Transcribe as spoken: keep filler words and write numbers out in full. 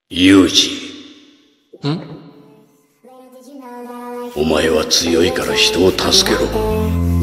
ユージ、 ん？ お前は強いから人を助けろ。